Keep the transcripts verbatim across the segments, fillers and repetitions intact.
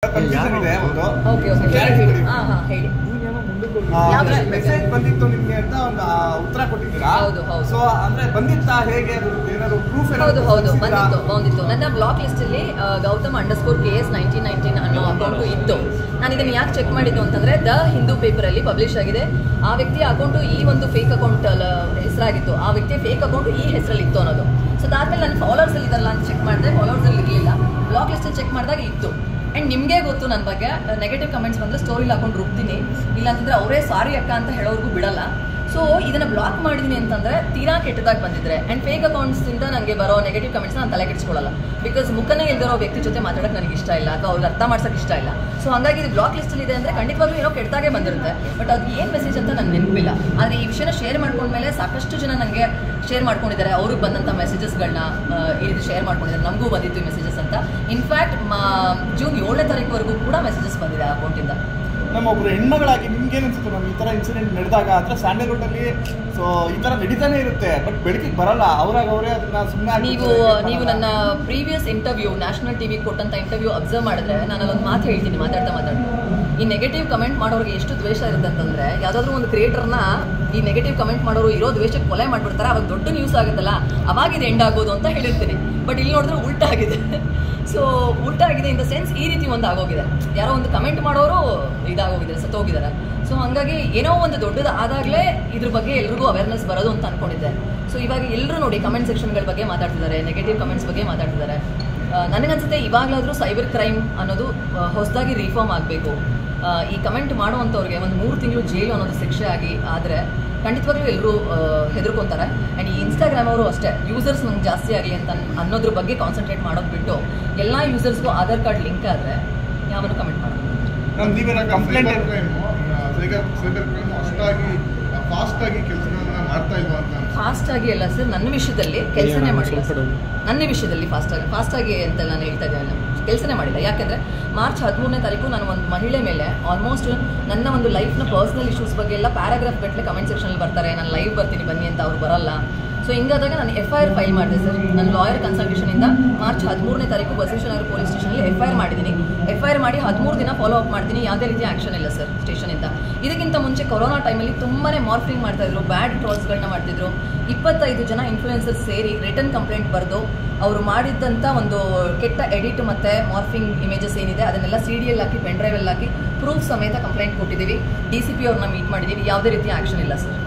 Confusion ಇದೆ ಒಂದು. Okay okay ಹೇಳಿ. ಹಾ ಹಾ ಹೇಳಿ. ಮೆಸೇಜ್ ಬಂದಿತ್ತು ನಿಮ್ಗೆ ಅಂತ ಒಂದು ಉತ್ತರ ಕೊಟ್ಟಿದ್ದೀರಾ? ಹೌದು ಹೌದು. ಸೊ ಅಂದ್ರೆ ಬಂದಿತ್ತಾ ಹೇಗೆ ಏನಾದ್ರು ಪ್ರೂಫ್? ಹೌದು ಹೌದು ಬಂದಿತ್ತು ಬಂದಿತ್ತು ನನ್ನ ಬ್ಲಾಕ್ ಲಿಸ್ಟ್ ಅಲ್ಲಿ Gautam underscore K S nineteen nineteen ಅನ್ನೋ ಅಕೌಂಟ್ ಇತ್ತು. ನಾನು ಇದನ್ನು ಯಾಕೆ ಚೆಕ್ ಮಾಡಿದ್ದು ಅಂತಂದ್ರೆ ದ ಹಿಂದೂ ಪೇಪರ್ ಅಲ್ಲಿ ಪಬ್ಲಿಷ್ ಆಗಿದೆ. ಆ ವ್ಯಕ್ತಿಯ ಅಕೌಂಟು ಈ ಒಂದು ಫೇಕ್ ಅಕೌಂಟ್ ಹೆಸರಾಗಿತ್ತು, ಆ ವ್ಯಕ್ತಿಯ ಫೇಕ್ ಅಕೌಂಟ್ ಈ ಹೆಸರಲ್ಲಿ ಇತ್ತು ಅನ್ನೋದು. ಸೊ ಅದಾದ್ಮೇಲೆ ನನ್ನ ಫಾಲೋವರ್ಸ್ ಅಲ್ಲಿ ಇದಲ್ಲ ಅಂತ ಚೆಕ್ ಮಾಡಿದೆ, ಫಾಲೋವರ್ಸ್ ಅಲ್ಲಿ ಇರಲಿಲ್ಲ. ಬ್ಲಾಕ್ ಲಿಸ್ಟ್ ಅಲ್ಲಿ ಚೆಕ್ ಮಾಡಿದಾಗ ಇತ್ತು. ಆ್ಯಂಡ್ ನಿಮಗೆ ಗೊತ್ತು ನನ್ನ ಬಗ್ಗೆ ನೆಗೆಟಿವ್ ಕಮೆಂಟ್ಸ್ ಬಂದರೆ ಸ್ಟೋರಿಲಿ ಹಾಕೊಂಡು ರುಬ್ತೀನಿ, ಇಲ್ಲಾಂತಂದರೆ ಅವರೇ ಸಾರಿ ಅಕ್ಕ ಅಂತ ಹೇಳೋರ್ಗೂ ಬಿಡಲ್ಲ. ಸೊ ಇದನ್ನು ಬ್ಲಾಕ್ ಮಾಡಿದ್ದೀನಿ ಅಂತಂದರೆ ತೀರಾ ಕೆಟ್ಟದಾಗಿ ಬಂದಿದ್ರೆ ಆ್ಯಂಡ್ ಫೇಕ್ ಅಕೌಂಟ್ಸಿಂದ ನನಗೆ ಬರೋ ನೆಗೆಟಿವ್ ಕಮೆಂಟ್ಸ್ ನಾನು ತಲೆ ಕೆಡಿಸ್ಕೊಳ್ಳಲ್ಲ. ಬಿಕಾಸ್ ಮುಖನೇ ಇಲ್ದಿರೋ ವ್ಯಕ್ತಿ ಜೊತೆ ಮಾತಾಡೋಕ್ಕೆ ನನಗೆ ಇಷ್ಟ ಇಲ್ಲ ಅಥವಾ ಅವ್ರಿಗೆ ಅರ್ಥ ಮಾಡ್ಸೋಕ್ಕೆ ಇಷ್ಟ ಇಲ್ಲ. ಸೊ ಹಾಗಾಗಿ ಇದು ಬ್ಲಾಕ್ ಲಿಸ್ಟಲ್ಲಿ ಇದೆ ಅಂದರೆ ಖಂಡಿತವಾಗ್ಲೂ ಏನೋ ಕೆಟ್ಟದಾಗೆ ಬಂದಿರುತ್ತೆ. ಬಟ್ ಅದು ಏನು ಮೆಸೇಜ್ ಅಂತ ನನಗೆ ನೆನಪಿಲ್ಲ. ಆದರೆ ಈ ವಿಷಯನ ಶೇರ್ ಮಾಡ್ಕೊಂಡ್ಮೇಲೆ ಸಾಕಷ್ಟು ಜನ ನನಗೆ ಶೇರ್ ಮಾಡ್ಕೊಂಡಿದ್ದಾರೆ, ಅವ್ರಿಗೆ ಬಂದಂಥ ಮೆಸೇಜಸ್ಗಳನ್ನ ಈ ರೀತಿ ಶೇರ್ ಮಾಡ್ಕೊಂಡಿದ್ದಾರೆ. ನಮಗೂ ಬಂದಿತ್ತು ಈ ಮೆಸೇಜಸ್ ಅಂತ. ಇನ್ಫ್ಯಾಕ್ಟ್ ಮಾ ಜೂನ್ ಏಳನೇ ತಾರೀಕುವರೆಗೂ ಕೂಡ ಮೆಸೇಜಸ್ ಬಂದಿದೆ ಆ ಅಕೌಂಟಿಂದ. ನಮ್ಮೊಬ್ರು ಹೆಣ್ಮಗಳಾಗಿ ನಿಮ್ಗೆ ಅನ್ಸುತ್ತೆ ನಮ್ಗೆ ಈ ಥರ ಇನ್ಸಿಡೆಂಟ್ ನಡೆದಾಗ? ಅಂದರೆ ಸ್ಯಾಂಡಲ್ವುಡ್ಡಲ್ಲಿ ಸೊ ಈ ಥರ ನಡೀತಾನೆ ಇರುತ್ತೆ, ಬಟ್ ಬೆಳಕಿಗೆ ಬರಲ್ಲ. ಅವ್ರಾಗ ಅವರೇ ಅದನ್ನ ಸುಮ್ಮನೆ. ನೀವು ನೀವು ನನ್ನ ಪ್ರೀವಿಯಸ್ ಇಂಟರ್ವ್ಯೂ ನ್ಯಾಷನಲ್ ಟಿವಿಗೆ ಕೊಟ್ಟಂಥ ಇಂಟರ್ವ್ಯೂ ಅಬ್ಸರ್ವ್ ಮಾಡಿದ್ರೆ ನಾನು ಅಲ್ಲೊಂದು ಮಾತು ಹೇಳ್ತೀನಿ ಮಾತಾಡ್ತಾ ಮಾತಾಡ್ತಾ ಈ ನೆಗೆಟಿವ್ ಕಮೆಂಟ್ ಮಾಡೋರಿಗೆ ಎಷ್ಟು ದ್ವೇಷ ಇರುತ್ತೆ ಅಂತಂದರೆ, ಯಾವುದಾದ್ರೂ ಒಂದು ಕ್ರಿಯೇಟರ್ನ ಈ ನೆಗೆಟಿವ್ ಕಮೆಂಟ್ ಮಾಡೋರು ಇರೋ ದ್ವೇಷಕ್ಕೆ ಕೊಲೆ ಮಾಡಿಬಿಡ್ತಾರೆ, ಅವಾಗ ದೊಡ್ಡ ನ್ಯೂಸ್ ಆಗುತ್ತಲ್ಲ, ಅವಾಗ ಇದು ಎಂಡ್ ಆಗೋದು ಅಂತ ಹೇಳಿರ್ತೀನಿ. ಬಟ್ ಇಲ್ಲಿ ನೋಡಿದ್ರೆ ಉಲ್ಟಾ ಆಗಿದೆ. ಸೊ ಉಲ್ಟಾ ಆಗಿದೆ ಇನ್ ದ ಸೆನ್ಸ್ ಈ ರೀತಿ ಒಂದು ಆಗೋಗಿದೆ, ಯಾರೋ ಒಂದು ಕಮೆಂಟ್ ಮಾಡೋರು ಇದಾಗೋಗಿದ್ದಾರೆ, ಸತ್ತೋಗಿದ್ದಾರೆ. ಸೊ ಹಾಗಾಗಿ ಏನೋ ಒಂದು ದೊಡ್ಡದು ಆದಾಗಲೇ ಇದ್ರ ಬಗ್ಗೆ ಎಲ್ರಿಗೂ ಅವೇರ್ನೆಸ್ ಬರೋದು ಅಂತ ಅಂದ್ಕೊಂಡಿದ್ದೆ. ಸೊ ಇವಾಗ ಎಲ್ಲರೂ ನೋಡಿ ಕಮೆಂಟ್ ಸೆಕ್ಷನ್ಗಳ ಬಗ್ಗೆ ಮಾತಾಡ್ತಿದ್ದಾರೆ, ನೆಗೆಟಿವ್ ಕಮೆಂಟ್ಸ್ ಬಗ್ಗೆ ಮಾತಾಡ್ತಿದ್ದಾರೆ. ನನಗನ್ಸುತ್ತೆ ಇವಾಗಲಾದರೂ ಸೈಬರ್ ಕ್ರೈಮ್ ಅನ್ನೋದು ಹೊಸದಾಗಿ ರಿಫಾರ್ಮ್ ಆಗಬೇಕು. ಈ ಕಮೆಂಟ್ ಮಾಡುವಂಥವ್ರಿಗೆ ಒಂದು ಮೂರು ತಿಂಗಳು ಜೈಲು ಅನ್ನೋದು ಶಿಕ್ಷೆ ಆಗಿ ಆದರೆ ಖಂಡಿತವಾಗ್ಲೂ ಎಲ್ಲರೂ ಹೆದರ್ಕೊತಾರೆ. ಆ್ಯಂಡ್ ಈ ಇನ್ಸ್ಟಾಗ್ರಾಮ್ ಅವರು ಅಷ್ಟೇ ಯೂಸರ್ಸ್ ನಮ್ಗೆ ಜಾಸ್ತಿ ಆಗಲಿ ಅಂತ ಅನ್ನೋದ್ರ ಬಗ್ಗೆ ಕಾನ್ಸಂಟ್ರೇಟ್ ಮಾಡೋದು ಬಿಟ್ಟು ಎಲ್ಲ ಯೂಸರ್ಸ್ಗೂ ಆಧಾರ್ ಕಾರ್ಡ್ ಲಿಂಕ್ ಆದರೆ ಯಾವನು ಕಮೆಂಟ್ ಮಾಡೋದು. ಫಾಸ್ಟಾಗಿ ಅಲ್ಲ ಸರ್, ನನ್ನ ವಿಷಯದಲ್ಲಿ ಕೆಲಸನೇ ಮಾಡಿಲ್ಲ. ನನ್ನ ವಿಷಯದಲ್ಲಿ ಫಾಸ್ಟಾಗಿ ಫಾಸ್ಟಾಗಿ ಅಂತ ನಾನು ಹೇಳ್ತಾ ಇದ್ದೇನೆ, ಕೆಲಸನೇ ಮಾಡಿಲ್ಲ. ಯಾಕೆಂದರೆ ಮಾರ್ಚ್ ಹದಿಮೂರನೇ ತಾರೀಕು ನಾನು ಒಂದು ಮಹಿಳೆ ಮೇಲೆ ಆಲ್ಮೋಸ್ಟ್ ನನ್ನ ಒಂದು ಲೈಫ್ನ ಪರ್ಸ್ನಲ್ ಇಶ್ಯೂಸ್ ಬಗ್ಗೆ ಎಲ್ಲ ಪ್ಯಾರಾಗ್ರಾಫ್ ಗಟ್ಟಲೆ ಕಮೆಂಟ್ ಸೆಕ್ಷನಲ್ಲಿ ಬರ್ತಾರೆ. ನಾನು ಲೈವ್ ಬರ್ತೀನಿ ಬನ್ನಿ ಅಂತ ಅವ್ರು ಬರಲ್ಲ. ಸೊ ಹಿಂಗಾದಾಗ ನಾನು ಎಫ್ ಐ ಆರ್ ಫೈಲ್ ಮಾಡಿದೆ ಸರ್. ನನ್ನ ಲಾಯರ್ ಕನ್ಸಲ್ಟೇಷನಿಂದ ಮಾರ್ಚ್ ಹದಿಮೂರನೇ ತಾರೀಕು ಬಸವೇಶ್ವರನಗರ ಪೊಲೀಸ್ ಸ್ಟೇಷನಲ್ಲಿ ಎಫ್ ಐ ಆರ್ ಮಾಡಿದ್ದೀನಿ. ಎಫ್ ಐ ಆರ್ ಮಾಡಿ ಹದಿಮೂರು ದಿನ ಫಾಲೋ ಅಪ್ ಮಾಡ್ತೀನಿ, ಯಾವುದೇ ರೀತಿಯ ಆ್ಯಕ್ಷನ್ ಇಲ್ಲ ಸರ್ ಸ್ಟೇಷನಿಂದ. ಇದಕ್ಕಿಂತ ಮುಂಚೆ ಕೊರೋನಾ ಟೈಮಲ್ಲಿ ತುಂಬಾ ಮಾರ್ಫಿಂಗ್ ಮಾಡ್ತಾಯಿದ್ರು, ಬ್ಯಾಡ್ ಟ್ರಾಲ್ಸ್ಗಳನ್ನ ಮಾಡ್ತಿದ್ರು. ಇಪ್ಪತ್ತೈದು ಜನ ಇನ್ಫ್ಲೂಯೆನ್ಸರ್ಸ್ ಸೇರಿ ರಿಟರ್ನ್ ಕಂಪ್ಲೇಂಟ್ ಬರೆದು ಅವರು ಮಾಡಿದ್ದಂಥ ಒಂದು ಕೆಟ್ಟ ಎಡಿಟ್ ಮತ್ತು ಮಾರ್ಫಿಂಗ್ ಇಮೇಜಸ್ ಏನಿದೆ ಅದನ್ನೆಲ್ಲ ಸಿ ಡಿ ಎಲ್ ಹಾಕಿ ಪೆನ್ ಡ್ರೈವಲ್ಲಿ ಹಾಕಿ ಪ್ರೂಫ್ ಸಮೇತ ಕಂಪ್ಲೇಂಟ್ ಕೊಟ್ಟಿದ್ದೀವಿ. ಡಿ ಸಿ ಪಿ ಅವ್ರನ್ನ ಮೀಟ್ ಮಾಡಿದ್ದೀವಿ. ಯಾವುದೇ ರೀತಿಯ ಆ್ಯಕ್ಷನ್ ಇಲ್ಲ ಸರ್.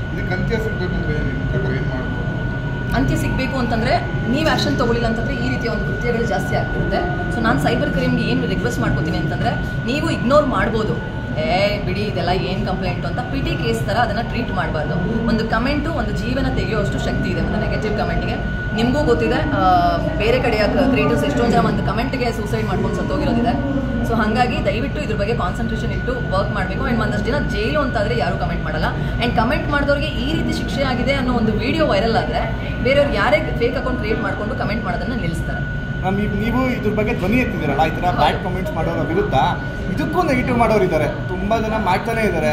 ಅಂತ್ಯ ಸಿಗಬೇಕು ಅಂತಂದರೆ ನೀವು ಆ್ಯಕ್ಷನ್ ತೊಗೊಳ್ಳಿಲ್ಲ ಅಂತಂದರೆ ಈ ರೀತಿಯ ಒಂದು ಕೃತ್ಯಗಳು ಜಾಸ್ತಿ ಆಗ್ತಿರುತ್ತೆ. ಸೊ ನಾನು ಸೈಬರ್ ಕ್ರೈಮ್ಗೆ ಏನು ರಿಕ್ವೆಸ್ಟ್ ಮಾಡ್ಕೋತೀನಿ ಅಂತಂದರೆ, ನೀವು ಇಗ್ನೋರ್ ಮಾಡ್ಬೋದು, ಏ ಬಿಡಿ ಇದೆಲ್ಲ ಏನು ಕಂಪ್ಲೇಂಟು ಅಂತ ಪಿ ಟಿ ಕೇಸ್ ಥರ ಅದನ್ನು ಟ್ರೀಟ್ ಮಾಡಬಾರ್ದು. ಒಂದು ಕಮೆಂಟು ಒಂದು ಜೀವನ ತೆಗೆಯುವಷ್ಟು ಶಕ್ತಿ ಇದೆ ಒಂದು ನೆಗೆಟಿವ್ ಕಮೆಂಟ್ಗೆ. ನಿಮಗೂ ಗೊತ್ತಿದೆ ಬೇರೆ ಕಡೆಯ ಕ್ರಿಯೇಟರ್ಸ್ ಎಷ್ಟೊಂದು ಜನ ಒಂದು ಕಮೆಂಟ್ಗೆ ಸೂಸೈಡ್ ಮಾಡ್ಕೊಂಡು ಸತ್ತೋಗಿರೋದಿದೆ. ಸೊ ಹಾಗಾಗಿ ದಯವಿಟ್ಟು ಇದ್ರ ಬಗ್ಗೆ ಕಾನ್ಸಂಟ್ರೇಷನ್ ಇಟ್ಟು ವರ್ಕ್ ಮಾಡಬೇಕು. ಆ್ಯಂಡ್ ಒಂದಷ್ಟು ದಿನ ಜೈಲು ಅಂತಾದರೆ ಯಾರೂ ಕಮೆಂಟ್ ಮಾಡಲ್ಲ. ಆ್ಯಂಡ್ ಕಮೆಂಟ್ ಮಾಡಿದವ್ರಿಗೆ ಈ ರೀತಿ ಶಿಕ್ಷೆ ಆಗಿದೆ ಅನ್ನೋ ಒಂದು ವಿಡಿಯೋ ವೈರಲ್ ಆದರೆ ಬೇರೆಯವ್ರು ಯಾರೇ ಫೇಕ್ ಅಕೌಂಟ್ ಕ್ರಿಯೇಟ್ ಮಾಡಿಕೊಂಡು ಕಮೆಂಟ್ ಮಾಡೋದನ್ನು ನಿಲ್ಲಿಸ್ತಾರೆ. ನೀವು ಇದ್ರ ಬಗ್ಗೆ ಧ್ವನಿ ಎತ್ತಿದ್ದೀರಲ್ಲ, ಈ ಥರ ಬ್ಯಾಡ್ ಕಮೆಂಟ್ಸ್ ಮಾಡೋರ ವಿರುದ್ಧ ಇದಕ್ಕೂ ನೆಗೆಟಿವ್ ಮಾಡೋರು ಇದ್ದಾರೆ, ತುಂಬಾ ಜನ ಮಾಡ್ತಾನೆ ಇದ್ದಾರೆ.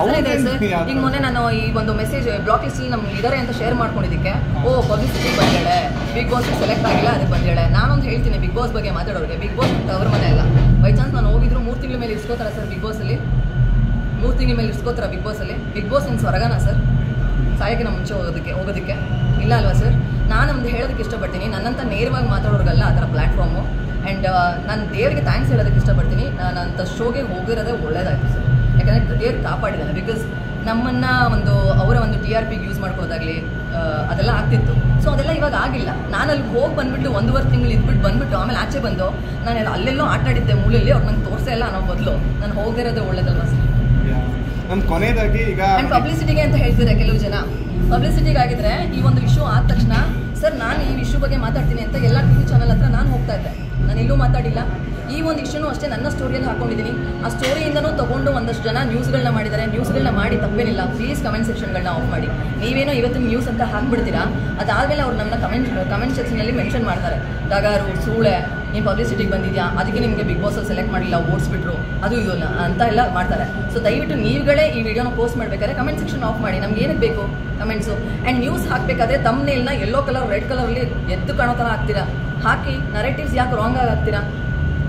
ಈಗ ಮೊನ್ನೆ ನಾನು ಈ ಒಂದು ಮೆಸೇಜ್ ಬ್ಲಾಕ್ ಲಿಸ್ಟಲ್ಲಿ ನಮ್ಗೆ ಇದ್ದಾರೆ ಅಂತ ಶೇರ್ ಮಾಡ್ಕೊಂಡಿದ್ದಕ್ಕೆ, ಓ ಪಬ್ಲಿಸಿಟಿ ಬಂದೇಳೆ, ಬಿಗ್ ಬಾಸ್ ಸೆಲೆಕ್ಟ್ ಆಗಿಲ್ಲ ಅದಕ್ಕೆ ಬಂದೇಳೆ. ನಾನೊಂದು ಹೇಳ್ತೀನಿ ಬಿಗ್ ಬಾಸ್ ಬಗ್ಗೆ ಮಾತಾಡೋರಿಗೆ, ಬಿಗ್ ಬಾಸ್ ಅವ್ರ ಮನೆ ಅಲ್ಲ. ಬೈ ಚಾನ್ಸ್ ನಾನು ಹೋಗಿದ್ರು ಮೂರು ತಿಂಗಳ ಮೇಲೆ ಇರ್ಸ್ಕೋತಾರೆ ಸರ್ ಬಿಗ್ ಬಾಸಲ್ಲಿ, ಮೂರು ತಿಂಗಳ ಮೇಲೆ ಇರ್ಸ್ಕೋತಾರ ಬಿಗ್ ಬಾಸಲ್ಲಿ. ಬಿಗ್ ಬಾಸ್ ಇನ್ಸ್ ಹೊರಗನ ಸರ್ ಸಾಯಕ್ಕಿನ ಮುಂಚೆ ಹೋಗೋದಕ್ಕೆ ಹೋಗೋದಕ್ಕೆ ಇಲ್ಲ ಅಲ್ವಾ ಸರ್? ನಾನು ಒಂದು ಹೇಳೋದಕ್ಕೆ ಇಷ್ಟಪಡ್ತೀನಿ, ನನ್ನಂತ ನೇರವಾಗಿ ಮಾತಾಡೋರಿಗಲ್ಲ ಆ ಥರ ಪ್ಲ್ಯಾಟ್ಫಾರ್ಮು. ಆ್ಯಂಡ್ ನಾನು ದೇವರಿಗೆ ಥ್ಯಾಂಕ್ಸ್ ಹೇಳೋದಕ್ಕೆ ಇಷ್ಟಪಡ್ತೀನಿ. ನಾನು ಅಂಥ ಶೋಗೆ ಹೋಗಿರೋದೇ ಒಳ್ಳೇದಾಯಿತು ಸರ್, ಯಾಕಂದರೆ ದೇವ್ರು ಕಾಪಾಡಿದ್ದಾನೆ. ಬಿಕಾಸ್ ನಮ್ಮನ್ನು ಒಂದು ಅವರ ಒಂದು ಟಿ ಆರ್ ಪಿಗೆ ಯೂಸ್ ಮಾಡ್ಕೋದಾಗಲಿ ಅದೆಲ್ಲ ಆಗ್ತಿತ್ತು. ಸೊ ಅದೆಲ್ಲ ಇವಾಗ ಆಗಿಲ್ಲ. ನಾನು ಅಲ್ಲಿ ಹೋಗಿ ಬಂದುಬಿಟ್ಟು ಒಂದೂವರೆ ತಿಂಗಳು ಇದ್ಬಿಟ್ಟು ಬಂದುಬಿಟ್ಟು ಆಮೇಲೆ ಆಚೆ ಬಂದು ನಾನು ಅಲ್ಲೆಲ್ಲೋ ಆಟ ಆಡಿದ್ದೆ ಮೂಲೆಯಲ್ಲಿ, ಅವ್ರು ನಂಗೆ ತೋರಿಸೇ ಇಲ್ಲ ಅನ್ನೋ ಬದಲು ನಾನು ಹೋಗಿರೋದೇ ಒಳ್ಳೇದಲ್ವ ಸರ್. ನಮ್ಮ ಕೊನೆಯದಾಗಿ ಈಗ ಆ್ಯಂಡ್ ಪಬ್ಲಿಸಿಟಿಗೆ ಅಂತ ಹೇಳ್ತಿದ್ದಾರೆ ಕೆಲವು ಜನ. ಪಬ್ಲಿಸಿಟಿಗೆ ಆಗಿದ್ರೆ ಈ ಒಂದು ಇಶ್ಯೂ ಆದ ತಕ್ಷಣ ಸರ್ ನಾನು ಈ ಇಶ್ಯೂ ಬಗ್ಗೆ ಮಾತಾಡ್ತೀನಿ ಅಂತ ಎಲ್ಲ ಟಿ ವಿ ಚಾನಲ್ ಹತ್ರ ನಾನು ಹೋಗ್ತಾ ಇದ್ದೆ. ನಾನು ಎಲ್ಲೂ ಮಾತಾಡಿಲ್ಲ. ಈ ಒಂದು ಇಶ್ಯೂನೂ ಅಷ್ಟೇ ನನ್ನ ಸ್ಟೋರಿಯಲ್ಲಿ ಹಾಕೊಂಡಿದ್ದೀನಿ. ಆ ಸ್ಟೋರಿಯಿಂದನೂ ತೊಗೊಂಡು ಒಂದಷ್ಟು ಜನ ನ್ಯೂಸ್ಗಳನ್ನ ಮಾಡಿದ್ದಾರೆ. ನ್ಯೂಸ್ಗಳನ್ನ ಮಾಡಿ ತಪ್ಪೇನಿಲ್ಲ, ಪ್ಲೀಸ್ ಕಮೆಂಟ್ ಸೆಕ್ಷನ್ಗಳನ್ನ ಆಫ್ ಮಾಡಿ. ನೀವೇನೋ ಇವತ್ತಿನ ನ್ಯೂಸ್ ಅಂತ ಹಾಕ್ಬಿಡ್ತೀರಾ, ಅದಾದಮೇಲೆ ಅವ್ರು ನಮ್ಮನ್ನ ಕಮೆಂಟ್ ಕಮೆಂಟ್ ಸೆಕ್ಷನಲ್ಲಿ ಮೆನ್ಷನ್ ಮಾಡ್ತಾರೆ, ಡಗಾರು ಸೂಳೆ ನೀನು ಪಬ್ಲಿಸಿಟಿಗೆ ಬಂದಿದ್ಯಾ ಅದಕ್ಕೆ ನಿಮಗೆ ಬಿಗ್ ಬಾಸಲ್ಲಿ ಸೆಲೆಕ್ಟ್ ಮಾಡಿಲ್ಲ ಓಡಿಸ್ಬಿಟ್ರು ಅದು ಇದು ಅಂತ ಎಲ್ಲ ಮಾಡ್ತಾರೆ. ಸೊ ದಯವಿಟ್ಟು ನೀವುಗಳೇ ಈ ವಿಡಿಯೋನ ಪೋಸ್ಟ್ ಮಾಡಬೇಕಾದ್ರೆ ಕಮೆಂಟ್ ಸೆಕ್ಷನ್ ಆಫ್ ಮಾಡಿ. ನಮ್ಗೆ ಏನಕ್ಕೆ ಬೇಕು ಕಮೆಂಟ್ಸು? ಆ್ಯಂಡ್ ನ್ಯೂಸ್ ಹಾಕಬೇಕಾದ್ರೆ ತಮ್ಮನೇಲ್ನ ಯೆಲ್ಲೋ ಕಲರ್ ರೆಡ್ ಕಲರಲ್ಲಿ ಎದ್ದು ಕಾಣೋ ಥರ ಹಾಕ್ತೀರಾ, ಹಾಕಿ ನರೇಟಿವ್ಸ್ ಯಾಕೆ ರಾಂಗ್ ಆಗಿ ಹಾಕ್ತೀರಾ?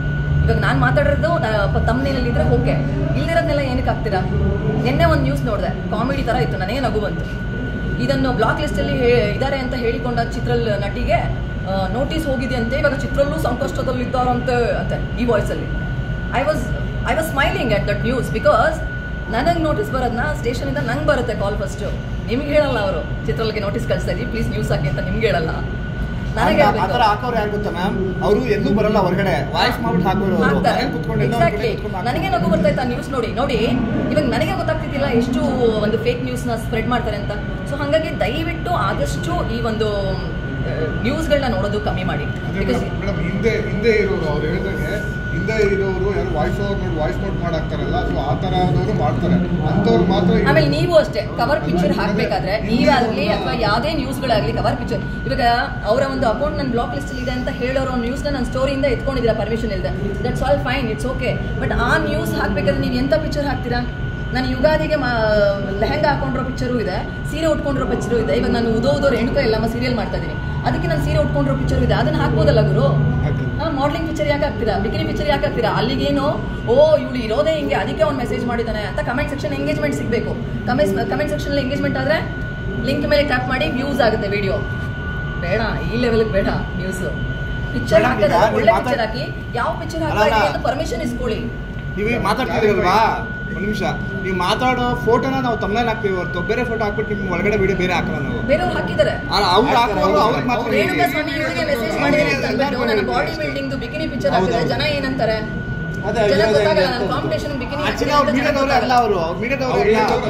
ಇವಾಗ ನಾನು ಮಾತಾಡಿರೋದು ತಮ್ಮನೇನಲ್ಲಿ ಇದ್ರೆ ಓಕೆ, ಇಲ್ದಿರೋದನ್ನೆಲ್ಲ ಏನಕ್ಕೆ ಹಾಕ್ತೀರಾ? ನಿನ್ನೆ ಒಂದು ನ್ಯೂಸ್ ನೋಡಿದೆ, ಕಾಮಿಡಿ ಥರ ಇತ್ತು, ನನಗೆ ನಗು ಬಂತು. ಇದನ್ನು ಬ್ಲಾಕ್ ಲಿಸ್ಟಲ್ಲಿ ಹೇ ಇದ್ದಾರೆ ಅಂತ ಹೇಳಿಕೊಂಡ ಚಿತ್ರಲ್ ನಟಿಗೆ ನೋಟಿಸ್ ಹೋಗಿದೆ ಅಂತೆ, ಇವಾಗ ಚಿತ್ರಲ್ಲೂ ಸಂಕಷ್ಟದಲ್ಲಿದ್ದಾರಂತೆ ಅಂತೆ ಈ ವಾಯ್ಸಲ್ಲಿ. I was I was smiling at that news because ನನಗೆ ನೋಟಿಸ್ ಬರೋದನ್ನ ಸ್ಟೇಷನಿಂದ ನಂಗೆ ಬರುತ್ತೆ ಕಾಲ್ ಫಸ್ಟು. ನಿಮ್ಗೆ ಹೇಳಲ್ಲ ಅವರು ಚಿತ್ರಲ್ಗೆ ನೋಟಿಸ್ ಕಳಿಸ್ತಾ ಇದ್ದೀವಿ ಪ್ಲೀಸ್ ನ್ಯೂಸ್ ಹಾಕಿ ಅಂತ ನಿಮ್ಗೆ ಹೇಳಲ್ಲ. ನನಗೆ ಹಾಕೋರು ಯಾರು ಗೊತ್ತಾ ಮ್ಯಾಮ್, ಅವರು ಎಲ್ಲೂ ಬರಲ್ಲ ಹೊರಗಡೆ, ವಾಯ್ಸ್ ಮಾಡ್ಬಿಟ್ಟು ಹಾಕೋರು. ಎಕ್ಸಾಕ್ಟ್ಲಿ ನನಗೆ ನಗು ಬರ್ತಾ ಇತ್ತು ನ್ಯೂಸ್ ನೋಡಿ ನೋಡಿ ಇವಾಗ ನನಗೆ ಗೊತ್ತಾಗ್ತಿದ್ದಿಲ್ಲ ಎಷ್ಟು ಒಂದು ಫೇಕ್ ನ್ಯೂಸ್ನ ಸ್ಪ್ರೆಡ್ ಮಾಡ್ತಾರೆ ಅಂತ. ಸೊ ಹಾಗಾಗಿ ದಯವಿಟ್ಟು ಆದಷ್ಟು ಈ ಒಂದು ನ್ಯೂಸ್ಗಳನ್ನ ನೋಡೋದು ಕಮ್ಮಿ ಮಾಡಿ. ಮೇಡಮ್ ಹಿಂದೆ ಹಿಂದೆ ಇರೋರು ಅವ್ರು ಹೇಳಿದಂಗೆ ಹಿಂದೆ ಇರೋರು ಯಾರು ವಾಯ್ಸ್ ಓವರ್ ನೋಡಿ ವಾಯ್ಸ್ ನೋಟ್ ಮಾಡಾಕ್ತಾರಲ್ಲ, ಸೊ ಆ ತರದವರು ಮಾಡ್ತಾರೆ ಅಂತವ್ರು ಮಾತ್ರ. ಆಮೇಲೆ ನೀವು ಅಷ್ಟೇ ಕವರ್ ಪಿಕ್ಚರ್ ಹಾಕ್ಬೇಕಾದ್ರೆ ನೀವಾಗಲಿ ಅಥವಾ ಯಾವುದೇ ನ್ಯೂಸ್ಗಳಾಗಲಿ ಕವರ್ ಪಿಕ್ಚರ್, ಇವಾಗ ಅವರ ಒಂದು ಅಕೌಂಟ್ ನನ್ನ ಬ್ಲಾಕ್ ಲಿಸ್ಟ್ ಇದೆ ಅಂತ ಹೇಳೋರು ನ್ಯೂಸ್ನ ನನ್ನ ಸ್ಟೋರಿಯಿಂದ ಎತ್ಕೊಂಡಿದ್ದೀರಾ ಪರ್ಮಿಷನ್ ಇಲ್ಲದೆ, that's all fine, it's okay. But ಆ ನ್ಯೂಸ್ ಹಾಕ್ಬೇಕಾದ್ರೆ ನೀವು ಎಂಥ ಪಿಕ್ಚರ್ ಹಾಕ್ತೀರಾ? ನಾನು ಯುಗಾದಿಗೆ ಮಾ ಲೆಹಂಗಾ ಹಾಕೊಂಡಿರೋ ಪಿಕ್ಚರು ಇದೆ, ಸೀರೆ ಉಟ್ಕೊಂಡಿರೋ ಪಿಕ್ಚರು ಇದೆ. ಇವಾಗ ನಾನು ಉದೋ ಉದೋ ರೇಣುಕಾ ಎಲ್ಲಮ್ಮ ಸೀರಿಯಲ್ ಮಾಡ್ತಾ ಇದ್ದೀನಿ, ಅದಕ್ಕೆ ನಾನು ಸೀರೆ ಉಟ್ಕೊಂಡಿರೋ ಪಿಕ್ಚರ್ ಇದೆ, ಅದನ್ನ ಹಾಕ್ಬೋದಲ್ಲ ಗುರು? ಹಾಂ, ಮಾಡ್ಲಿಂಗ್ ಪಿಕ್ಚರ್ ಯಾಕೆ ಹಾಕ್ತೀರಾ? ಬಿಕಿನಿ ಪಿಕ್ಚರ್ ಯಾಕೆ ಹಾಕ್ತೀರಾ? ಅಲ್ಲಿಗೇನು ಓ ಇವಳು ಇರೋದೇ ಹಿಂಗೆ ಅದಕ್ಕೆ ಅವ್ನು ಮೆಸೇಜ್ ಮಾಡಿದ್ದಾನೆ ಅಂತ ಕಮೆಂಟ್ ಸೆಕ್ಷನ್ ಎಂಗೇಜ್ಮೆಂಟ್ ಸಿಗಬೇಕು. ಕಮೆಂಟ್ ಕಮೆಂಟ್ ಸೆಕ್ಷನಲ್ಲಿ ಎಂಗೇಜ್ಮೆಂಟ್ ಆದರೆ ಲಿಂಕ್ ಮೇಲೆ ಟ್ಯಾಪ್ ಮಾಡಿ ವ್ಯೂಸ್ ಆಗುತ್ತೆ ವಿಡಿಯೋ. ಬೇಡ, ಈ ಲೆವೆಲ್ಗೆ ಬೇಡ ನ್ಯೂಸು. ಪಿಕ್ಚರ್ ಹಾಕಿದ್ರೆ ಒಳ್ಳೆ ಪಿಕ್ಚರ್ ಹಾಕಿ, ಯಾವ ಪಿಕ್ಚರ್ ಹಾಕಿ ಅಂತ ಪರ್ಮಿಷನ್ ಇಸ್ಕೊಳ್ಳಿ. ನೀವು ಮಾತಾಡ್ತಿದ್ದೀರಲ್ವಾ, ಒಂದು ನಿಮಿಷ, ನೀವು ಮಾತಾಡೋ ಫೋಟೋನ ನಾವು ತಮ್ಮನಲ್ಲಿ ಹಾಕ್ತೀವಿ ಹೊರತು ಬೇರೆ ಫೋಟೋ ಹಾಕ್ಬಿಟ್ಟು ನಿಮ್ಮ ಒಳಗಡೆ ವಿಡಿಯೋ ಬೇರೆ ಹಾಕಲ್ಲ ನಾವು. ಬೇರೆಯವ್ರು ಹಾಕಿದ್ದಾರೆ, ಅವ್ರು ಹಾಕೋರು ಅವ್ರಿಗೆ ಮಾತ್ರ. ರೇಣುಕಾ ಸ್ವಾಮಿ ಇವರಿಗೆ ಮೆಸೇಜ್ ಮಾಡಿದ್ರೆ ಅಂತ ನನ್ನ ಬಾಡಿ ಬಿಲ್ಡಿಂಗ್ ಬಿಕಿನಿ ಪಿಕ್ಚರ್ ಹಾಕಿದ್ರೆ ಜನ ಏನಂತಾರೆ? ಜನ ಗೊತ್ತಾಗಲ್ಲ. ನಾನು ಕಾಂಪಿಟೇಷನ್ ಬಿಕಿನಿ ಮೀಡಿಯಾದವರಲ್ಲ, ಅವರು ಮೀಡಿಯಾದವರು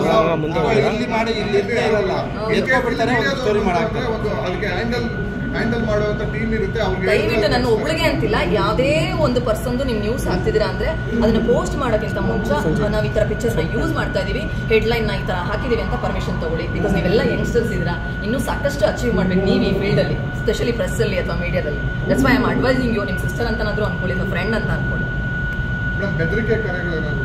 ಇಲ್ಲಿ ಮಾಡಿ ಇಲ್ಲಿ ಇರಲ್ಲ, ಎತ್ಕೊಬಿಡ್ತಾರೆ, ಒಂದು ಸ್ಟೋರಿ ಮಾಡಾಕ್ತಾರೆ, ಒಂದು ಅದಕ್ಕೆ ಹ್ಯಾಂಡಲ್ ಹ್ಯಾಂಡಲ್ ಮಾಡುವಂತ ಟೀಮ್ ಇರುತ್ತೆ. ದಯವಿಟ್ಟು ನಾನು ಒಬ್ಬಳಿಗೆ ಅಂತಿಲ್ಲ, ಯಾವುದೇ ಒಂದು ಪರ್ಸನ್ದು ನೀವು ನ್ಯೂಸ್ ಹಾಕ್ತಿದ್ದೀರಾ ಅಂದ್ರೆ ಅದನ್ನ ಪೋಸ್ಟ್ ಮಾಡೋಕ್ಕಿಂತ ಮುಂಚೆ ನಾವು ಈ ತರ ಪಿಕ್ಚರ್ಸ್ನ ಯೂಸ್ ಮಾಡ್ತಾ ಇದೀವಿ, ಹೆಡ್ಲೈನ್ ನ ಈ ತರ ಹಾಕಿದೀವಿ ಅಂತ ಪರ್ಮಿಷನ್ ತಗೊಳ್ಳಿ. ಬಿಕಾಸ್ ನೀವೆಲ್ಲ ಯಂಗ್ಸ್ಟರ್ಸ್ ಇದ್ದೀರಾ, ಇನ್ನೂ ಸಾಕಷ್ಟು ಅಚೀವ್ ಮಾಡ್ಬೇಕು ನೀವು ಈ ಫೀಲ್ಡ್ ಅಲ್ಲಿ, ಸ್ಪೆಷಲಿ ಪ್ರೆಸ್ ಅಲ್ಲಿ ಅಥವಾ ಮೀಡಿಯಾದಲ್ಲಿ. That's why I am advising you. ನಿಮ್ಮ ಸಿಸ್ಟರ್ ಅಂತನಾದ್ರೂ ಅನ್ಕೊಳ್ಳಿ ಅಥವಾ ಫ್ರೆಂಡ್ ಅಂತ ಅನ್ಕೊಳ್ಳಿ. ಬೆದರಿಕೆ ಕರೆಗಳು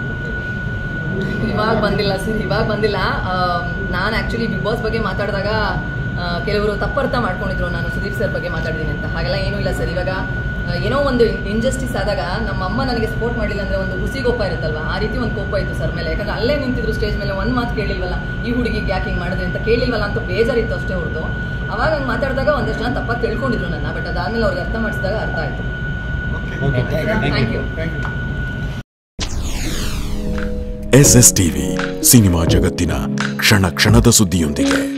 ಇವಾಗ ಬಂದಿಲ್ಲ ಸರ್, ಇವಾಗ ಬಂದಿಲ್ಲ. ನಾನು ಆಕ್ಚುಲಿ ಬಿಗ್ ಬಾಸ್ ಬಗ್ಗೆ ಮಾತಾಡಿದಾಗ ಕೆಲವರು ತಪ್ಪರ್ಥ ಮಾಡ್ಕೊಂಡಿದ್ರು ನಾನು ಸುದೀಪ್ ಸರ್ ಬಗ್ಗೆ ಮಾತಾಡಿದ್ದೀನಿ ಅಂತ. ಹಾಗೆಲ್ಲ ಏನೂ ಇಲ್ಲ ಸರ್. ಇವಾಗ ಏನೋ ಒಂದು ಇಂಜಸ್ಟಿಸ್ ಆದಾಗ ನಮ್ಮ ಅಮ್ಮ ನನಗೆ ಸಪೋರ್ಟ್ ಮಾಡಿಲ್ಲ ಅಂದರೆ ಒಂದು ಹುಸಿ ಕೋಪ ಇರುತ್ತಲ್ವ, ಆ ರೀತಿ ಒಂದು ಕೋಪ ಇತ್ತು ಸರ್ ಮೇಲೆ. ಯಾಕಂದ್ರೆ ಅಲ್ಲೇ ನಿಂತಿದ್ರು ಸ್ಟೇಜ್ ಮೇಲೆ, ಒಂದು ಮಾತು ಕೇಳಿಲ್ವಲ್ಲ, ಈ ಹುಡುಗಿಗೆ ಯಾಕೆ ಹಿಂಗೆ ಮಾಡಿದ್ರಿ ಅಂತ ಕೇಳಿಲ್ವಲ್ಲ ಅಂತ ಬೇಜಾರಿತ್ತು ಅಷ್ಟೇ ಹೊರತು. ಅವಾಗ ಹಂಗೆ ಮಾತಾಡಿದಾಗ ಒಂದಷ್ಟು ಜನ ತಪ್ಪಾಗಿ ತಿಳ್ಕೊಂಡಿದ್ರು ನನ್ನ. ಬಟ್ ಅದಾದಮೇಲೆ ಅವ್ರಿಗೆ ಅರ್ಥ ಮಾಡಿಸಿದಾಗ ಅರ್ಥ ಆಯಿತು. Thank you. S S TV cinema ಜಗತ್ತಿನ ಕ್ಷಣ ಕ್ಷಣದ ಸುದ್ದಿಯೊಂದಿಗೆ.